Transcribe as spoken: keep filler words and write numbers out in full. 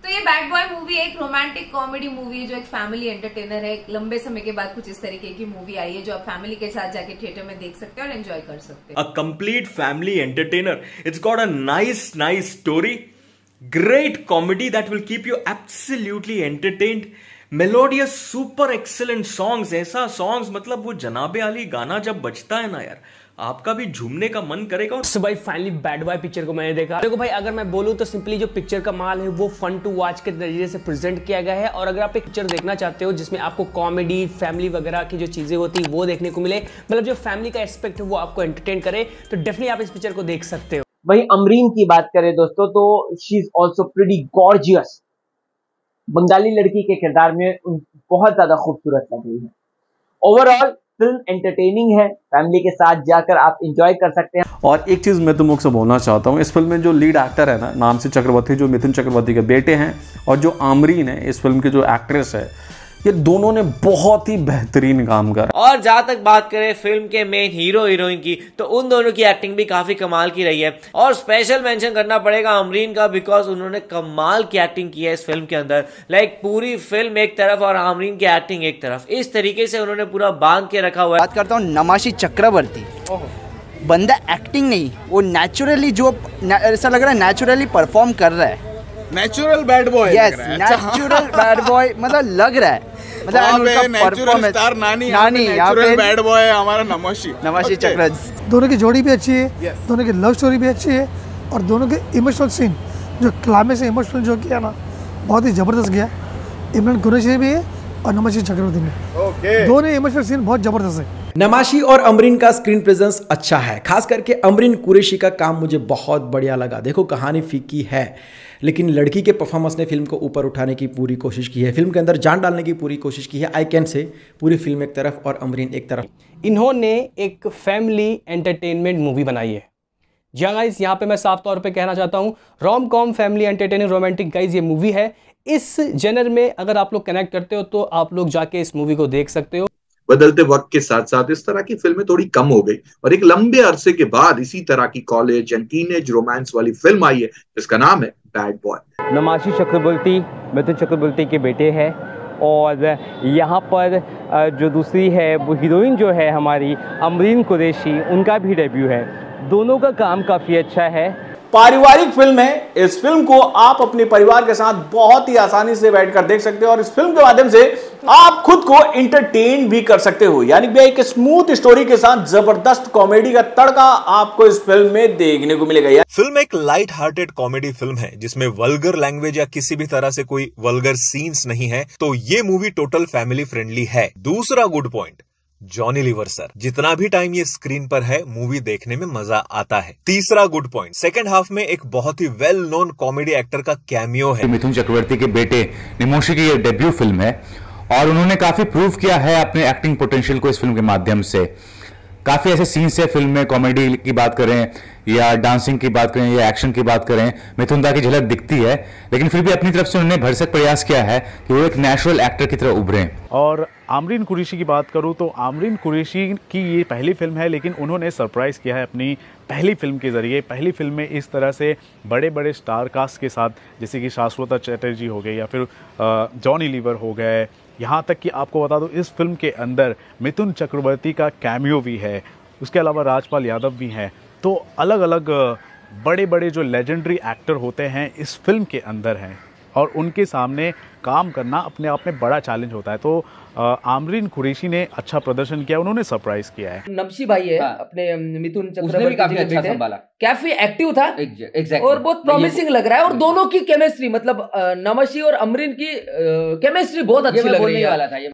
तो ये bad boy movie एक रोमांटिक कॉमेडी मूवी है जो एक फैमिली एंटरटेनर है। लंबे समय के बाद कुछ इस तरीके की मूवी आई है जो आप फैमिली के साथ जाके थिएटर में देख सकते हैं और एंजॉय कर सकते हैं। A complete family entertainer. It's got a nice nice story, great comedy that will keep you absolutely entertained, melodious super excellent songs. ऐसा सॉन्ग्स मतलब वो जनाबे अली गाना जब बजता है ना यार, आपका भी झूमने का मन करेगा। सो भाई फाइनली बैड बॉय पिक्चर को मैंने देखा। देखो भाई, अगर मैं बोलूं तो सिंपली जो पिक्चर का माल है वो फन टू वॉच के नजरिए से प्रेजेंट किया गया है। और अगर आप एक पिक्चर देखना चाहते हो जिसमें आपको कॉमेडी फैमिली वगैरह की जो चीजें होती है वो देखने को मिले, मतलब जो फैमिली का एस्पेक्ट है वो आपको एंटरटेन करे, तो डेफिनेटली आप इस पिक्चर को देख सकते हो। वही अमरीन की बात करें दोस्तों तो she is also pretty gorgeous. Bengali लड़की के किरदार में बहुत ज्यादा खूबसूरत लग रही है। ओवरऑल फिल्म एंटरटेनिंग है, फैमिली के साथ जाकर आप एंजॉय कर सकते हैं। और एक चीज़ मैं तुम लोग से बोलना चाहता हूँ, इस फिल्म में जो लीड एक्टर है ना, नाम से चक्रवर्ती, जो मिथुन चक्रवर्ती के बेटे हैं, और जो आमरीन है इस फिल्म की जो एक्ट्रेस है, ये दोनों ने बहुत ही बेहतरीन काम करा। और जहां तक बात करें फिल्म के मेन हीरो हीरोइन की, तो उन दोनों की एक्टिंग भी काफी कमाल की रही है। और स्पेशल मेंशन करना पड़ेगा अमरीन का, बिकॉज उन्होंने कमाल की एक्टिंग की है इस फिल्म के अंदर। लाइक पूरी फिल्म एक तरफ और अमरीन की एक्टिंग एक तरफ, इस तरीके से उन्होंने पूरा बांध के रखा हुआ है। बात करता हूँ नमाशी चक्रवर्ती, बंदा एक्टिंग नहीं, वो नेचुरली जो ऐसा लग रहा है नेचुरली परफॉर्म कर रहा है। Natural bad boy. Yes, natural bad boy मतलब लग रहा है, मतलब नेचुरल स्टार नानी नानी नेचुरल बैड बॉय हमारा नमाशी नमाशी चक्रवर्ती। दोनों की जोड़ी भी अच्छी है, yes. दोनों की लव स्टोरी भी अच्छी है, और दोनों के इमोशनल सीन जो क्लाइमेक्स से इमोशनल जो किया ना बहुत ही जबरदस्त गया। इमरान कुरैशी भी है और नमाशी चक्रवर्ती में, okay. दोनों इमोशनल सीन बहुत जबरदस्त है। नमाशी और अमरीन का स्क्रीन प्रेजेंस अच्छा है, खास करके अमरीन कुरैशी का काम मुझे बहुत बढ़िया लगा। देखो कहानी फीकी है, लेकिन लड़की के परफॉर्मेंस ने फिल्म को ऊपर उठाने की पूरी कोशिश की है, फिल्म के अंदर जान डालने की पूरी कोशिश की है। आई कैन से पूरी फिल्म एक तरफ और अमरीन एक तरफ। इन्होंने एक फैमिली एंटरटेनमेंट मूवी बनाई है। जी गाइस, यहाँ पे मैं साफ तौर पे कहना चाहता हूँ, rom com family entertaining romantic guys ये मूवी है। इस जेनर में अगर आप लोग कनेक्ट करते हो तो आप लोग जाके इस मूवी को देख सकते हो। बदलते वक्त के साथ साथ इस तरह की फिल्में थोड़ी कम हो गई और एक लंबे अरसे के बाद इसी तरह की कॉलेज एंड टीनेज रोमांस वाली फिल्म आई है जिसका नाम है बैड बॉय। नमाशी चक्रवर्ती मिथुन चक्रवर्ती के बेटे हैं, और यहाँ पर जो दूसरी है वो हीरोइन जो है हमारी अमरीन कुरैशी, उनका भी डेब्यू है। दोनों का काम काफ़ी अच्छा है। पारिवारिक फिल्म है, इस फिल्म को आप अपने परिवार के साथ बहुत ही आसानी से बैठकर देख सकते हो और इस फिल्म के माध्यम से आप खुद को एंटरटेन भी कर सकते हो। यानी कि एक स्मूथ स्टोरी के साथ जबरदस्त कॉमेडी का तड़का आपको इस फिल्म में देखने को मिलेगा। फिल्म एक लाइट हार्टेड कॉमेडी फिल्म है जिसमें वल्गर लैंग्वेज या किसी भी तरह से कोई वल्गर सीन्स नहीं है, तो ये मूवी टोटल फैमिली फ्रेंडली है। दूसरा good point, Johnny Lever sir, जितना भी टाइम ये स्क्रीन पर है मूवी देखने में मजा आता है। तीसरा गुड पॉइंट, सेकंड हाफ में एक बहुत ही वेल नोन कॉमेडी एक्टर का कैमियो है। मिथुन चक्रवर्ती के बेटे नमोशी की ये डेब्यू फिल्म है और उन्होंने काफी प्रूव किया है अपने एक्टिंग पोटेंशियल को इस फिल्म के माध्यम से। काफी ऐसे सीन्स है फिल्म में, कॉमेडी की बात करें या डांसिंग की बात करें या एक्शन की बात करें, मिथुन दा की झलक दिखती है, लेकिन फिर भी अपनी तरफ से उन्होंने भरसक प्रयास किया है कि वो एक नेचुरल एक्टर की तरह उभरें। और आमरीन कुरैशी की बात करूं तो आमरीन कुरैशी की ये पहली फिल्म है, लेकिन उन्होंने सरप्राइज़ किया है अपनी पहली फिल्म के ज़रिए। पहली फिल्म में इस तरह से बड़े बड़े स्टार कास्ट के साथ, जैसे कि शाश्वता चैटर्जी हो गए या फिर जॉनी लीवर हो गए, यहाँ तक कि आपको बता दूं इस फिल्म के अंदर मिथुन चक्रवर्ती का कैमियो भी है, उसके अलावा राजपाल यादव भी हैं। तो अलग अलग बड़े बड़े जो लेजेंडरी एक्टर होते हैं इस फिल्म के अंदर हैं और उनके सामने काम करना अपने आप में बड़ा चैलेंज होता है। तो आमरीन कुरैशी ने अच्छा प्रदर्शन किया, उन्होंने सरप्राइज किया है। नमशी भाई है, हाँ। अपने मिथुन चक्रवर्ती काफी अच्छा संभाला, काफी एक्टिव था exactly. और बहुत प्रॉमिसिंग लग रहा है। और दोनों की केमिस्ट्री, मतलब नमशी और अमरीन की केमिस्ट्री बहुत अच्छी लग रही है।